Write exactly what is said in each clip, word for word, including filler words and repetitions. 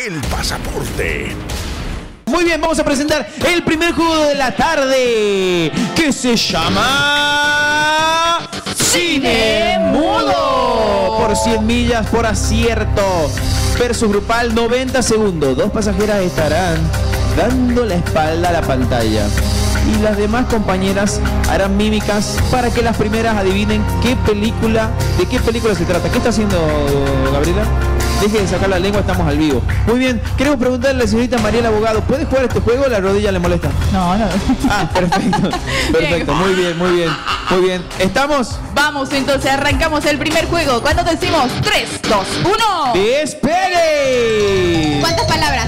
el pasaporte. Muy bien, vamos a presentar el primer juego de la tarde, que se llama Cine Mudo. Por cien millas por acierto. Versus grupal, noventa segundos. Dos pasajeras estarán dando la espalda a la pantalla y las demás compañeras harán mímicas para que las primeras adivinen qué película, de qué película se trata. ¿Qué está haciendo Gabriela? Deje de sacar la lengua, estamos al vivo. Muy bien, queremos preguntarle a la señorita Mariela Abogado, ¿puede jugar este juego o la rodilla le molesta? No, no. Ah, perfecto. Perfecto, muy bien, muy bien. Muy bien. ¿Estamos? Vamos, entonces arrancamos el primer juego. ¿Cuándo decimos? tres, dos, uno. ¡Despegue! ¿Cuántas palabras?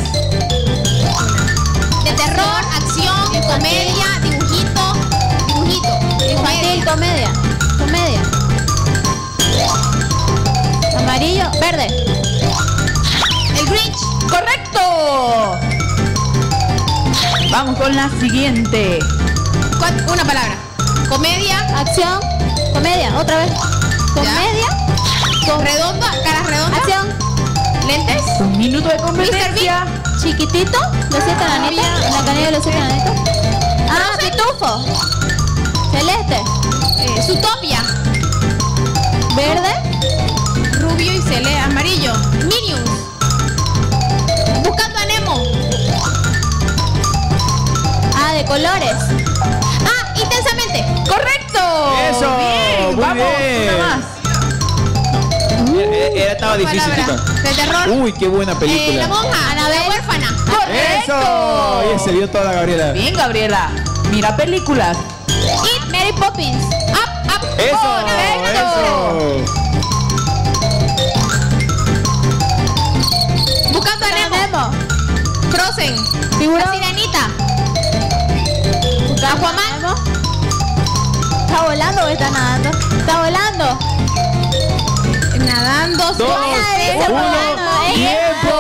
De terror, acción, comedia, dibujito, dibujito, infantil, comedia, comedia. Amarillo, verde. El Grinch. ¡Correcto! Vamos con la siguiente. Una palabra. Comedia, acción, comedia, otra vez. Comedia, con redonda, cara redonda. Acción. Lentes. Un minuto de competencia. Chiquitito, los siete enanitos. La canilla de los siete enanitos. Ah, pitufo. Celeste. Eh, Zootopia. Verde. Rubio y celeste. Amarillo. Minions. Buscando a Nemo. Ah, de colores. Ah, intensamente. ¡Correcto! ¡Eso! Bien, Muy vamos, bien. una más. Era, estaba difícil, Palabra. chica. De terror. Uy, qué buena Eh, película. la monja, Anabel, la huérfana. ¡Correcto! ¡Eso! Oye, se vio toda la Gabriela. Bien, Gabriela. Mira películas. Y Mary Poppins. Up, up. ¡Eso! Correcto. ¡Eso! Buscando a Nemo. Frozen. La sirenita. Aquaman. ¿Está volando o está nadando? Está volando. Nadando. Dos, sola, uno, volando, ¿eh? ¡tiempo!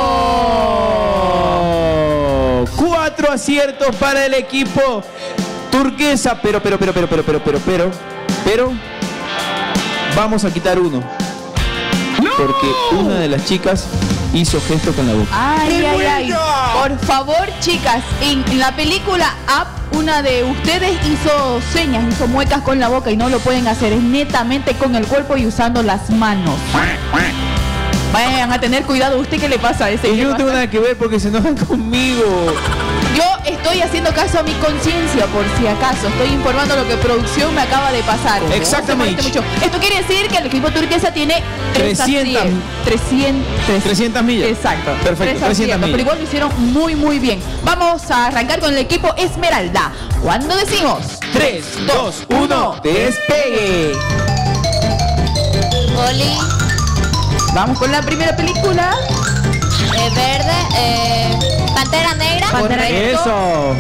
Cuatro aciertos para el equipo turquesa, pero, pero, pero, pero, pero, pero, pero, pero, pero, vamos a quitar uno. Porque una de las chicas hizo gesto con la boca. Ay, ay, ay. Por favor, chicas, en, en la película Up, una de ustedes hizo señas, hizo muecas con la boca y no lo pueden hacer. Es netamente con el cuerpo y usando las manos. Vayan a tener cuidado. ¿Usted qué le pasa a ese? Y yo no tengo nada que ver porque se enojan conmigo. Yo estoy haciendo caso a mi conciencia, por si acaso. Estoy informando lo que producción me acaba de pasar. Exactamente. No se moleste mucho. Esto quiere decir que el equipo turquesa tiene tres trescientas. aciertos. trescientas. trescientas millas. Exacto. Perfecto, Tres trescientas aciertos, millas. pero igual lo hicieron muy, muy bien. Vamos a arrancar con el equipo Esmeralda. ¿Cuándo decimos? tres, dos, uno, despegue. Oli. Vamos con la primera película. Eh, verde. Eh, Pantera Negra. Pantera Negra. Eso.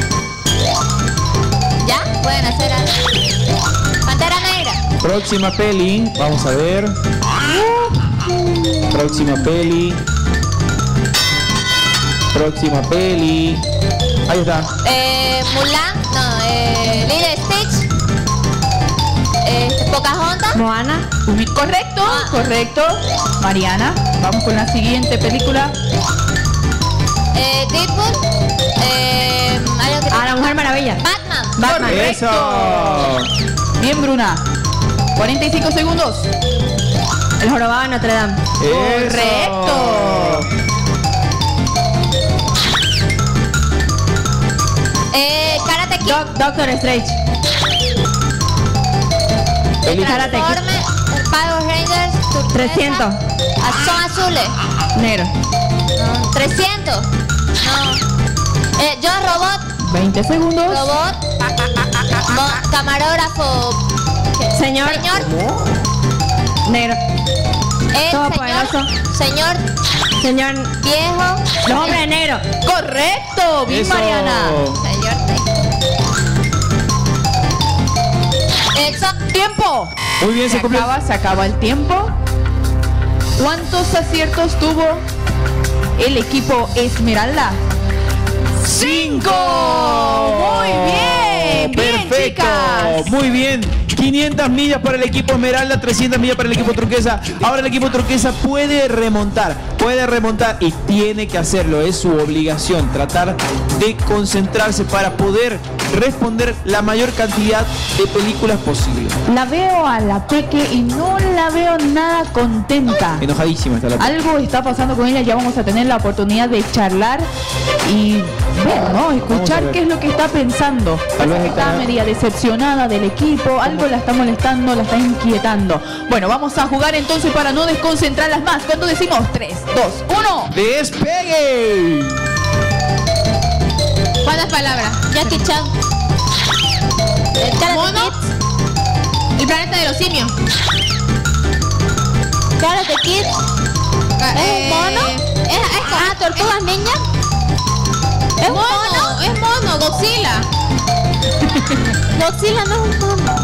¿Ya? Pueden hacer algo. Pantera Negra. Próxima peli, vamos a ver. Próxima peli. Próxima peli. Ahí está. Eh, Mulan. No, eh, Lilo y Stitch. Eh, Pocahontas. Moana. Correcto, Ah. correcto. Mariana. Vamos con la siguiente película. Eh, Deadpool. Eh, algo que- A la Mujer Maravilla. Batman. Batman. Eso. Bien, Bruna. cuarenta y cinco segundos. El jorobado de Notre Dame. Correcto. Eh, Karate Kid. Doctor Strange. Peli- Karate Kid. Transforme, Power Rangers. turquesa. trescientos. Ah, son azules. Negro. No, trescientos. No. Eh, yo robot. veinte segundos. Robot. Mo- camarógrafo. Señor. Señor. Negro. El Todopoderoso. señor. Señor. Señor. Viejo. Los hombres de negro. Correcto. Bien, Eso. Mariana. Señor. Eso. Tiempo. Muy bien, se Se cumplió. acaba, se acaba el tiempo. ¿Cuántos aciertos tuvo el equipo Esmeralda? ¡Cinco! Muy bien. Bien, Perfecto. chicas. Muy bien. quinientas millas para el equipo Esmeralda, trescientas millas para el equipo turquesa. Ahora el equipo turquesa puede remontar. puede remontar y tiene que hacerlo, es su obligación tratar de concentrarse para poder responder la mayor cantidad de películas posible. La veo a la Peque y no la veo nada contenta. Enojadísima está la Peque. Algo está pasando con ella, ya vamos a tener la oportunidad de charlar y ver, ¿no? Escuchar qué es lo que está pensando. Tal vez Está estará- media decepcionada del equipo, algo la está molestando, la está inquietando. Bueno, vamos a jugar entonces para no desconcentrarlas más. ¿Cuánto decimos? tres, dos, uno. ¡Despegue! ¿Cuántas palabras? Jackie Chan. El Karate Mono. Kid. El planeta de los simios. Karate Kid. ¿Es Eh, un mono? ¿Es, es ah, tortugas ninja? ¿Es un Mono, mono? es mono, Godzilla. Godzilla no es un mono.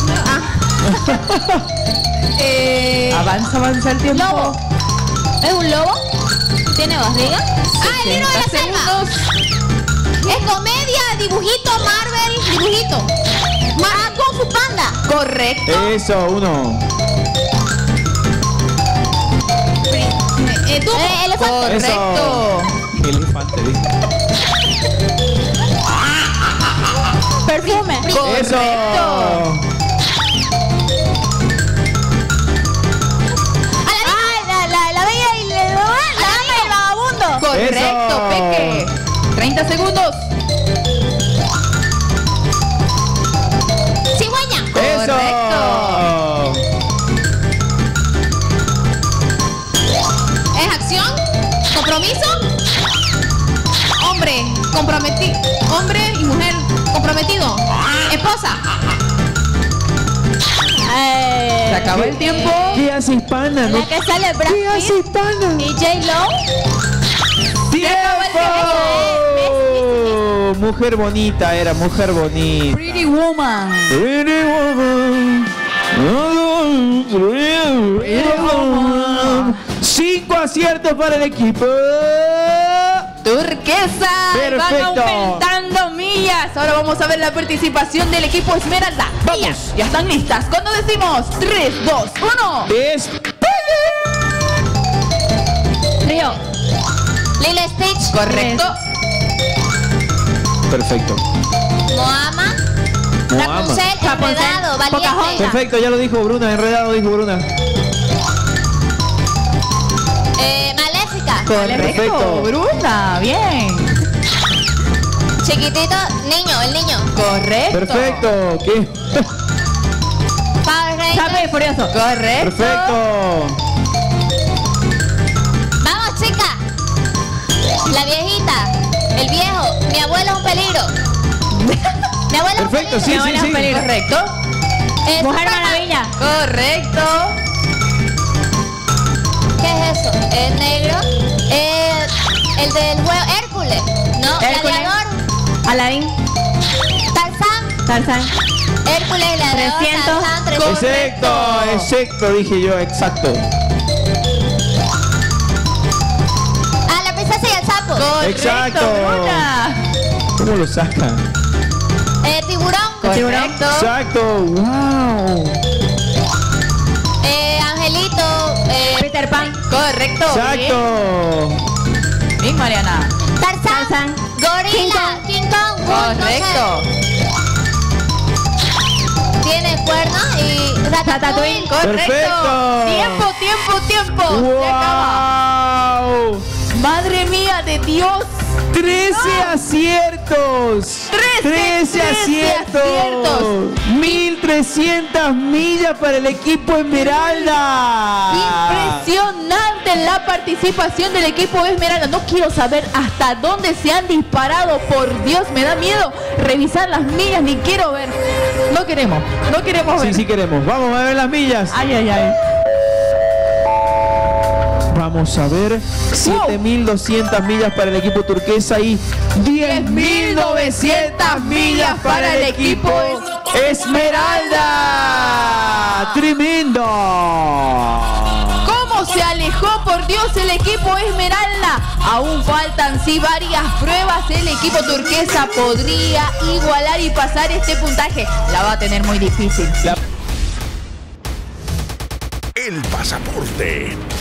Eh, Avanza, avanza el tiempo. Lobo. ¿Es un lobo? ¿Tiene barriga? ah, el libro de la sesenta selva. segundos. Es comedia, dibujito, Marvel, dibujito. Ah, Kung Fu Panda. Correcto. Eso, uno. Eh, tú. Eh, elefante. Correcto. Eso. Elefante, dice. Perfume. Eso. Ay, la, la, la bella y la, la, la dama y el vagabundo. Correcto, Eso. Peque. treinta segundos. Cigüeña. Eso. Correcto. ¿Es acción? ¿Compromiso? Hombre, comprometido. Hombre y mujer comprometido. Esposa. Eh, Se acabó el tiempo. ¿Qué hace hispana? la ¿No? que sale Brad ¿Qué hace Pitt hispana? y J-Lo. ¡Tiempo! Mujer bonita era, mujer bonita. Pretty Woman. Pretty woman. Pretty woman. Cinco aciertos para el equipo. Turquesa. Perfecto. Van aumentando millas. Ahora vamos a ver la participación del equipo Esmeralda. Vamos. Millas, ya están listas. Cuando decimos tres, dos, uno. Despegue. Río. Lilo Stitch. Correcto. Perfecto. Moama. Moama. Rapunzel. Enredado. Valiente. Pocahontas. Perfecto, ya lo dijo Bruna, enredado dijo Bruna. Eh, Maléfica. Correcto. Perfecto. Bruna, bien. Chiquitito. Niño. El niño. Correcto. Perfecto. ¿Qué? Power Rangers. Sabe furioso. Correcto. Perfecto. Vamos, chica. La viejita. El viejo. Mi abuelo es un peligro. Mi abuelo es un Perfecto, sí, peligro. sí, sí. Correcto. Eh, Mujer Superman. Maravilla. Correcto. ¿Qué es eso? El negro. Eh, el del juego Hércules. No, Hércules. Gladiador. Aladín. Tarzán. Tarzán. Hércules, Gladiador. trescientos. Tarzán, trescientos. Exacto, exacto, dije yo, exacto. Ah, la princesa y el sapo. Correcto. Exacto. Bruna. ¿Cómo lo saca? Eh, tiburón. Correcto. Exacto, wow. Eh, Angelito. Eh, Peter Pan. Correcto. Exacto. Bien, Bien, Mariana. Tarzán. Tarzán. Gorila. King Kong. Bull, no sé. Correcto. Tiene cuernos y Ratatouille. Ratatouille. Correcto. Perfecto. Tiempo, tiempo, tiempo. Se acaba. ¡Wow! Madre mía de Dios. trece aciertos. Trece, trece aciertos. aciertos. mil trescientas millas para el equipo Esmeralda. Impresionante la participación del equipo Esmeralda. No quiero saber hasta dónde se han disparado. Por Dios, me da miedo revisar las millas. Ni quiero ver. No queremos. No queremos ver. Sí, sí queremos. Vamos a ver las millas. Ay, ay, ay. Vamos a ver. siete mil doscientas millas para el equipo turquesa y diez mil novecientas millas para el equipo Esmeralda. ¡Tremendo! ¿Cómo se alejó, por Dios, el equipo Esmeralda? Aún faltan sí varias pruebas. El equipo turquesa podría igualar y pasar este puntaje. La va a tener muy difícil. La- El pasaporte.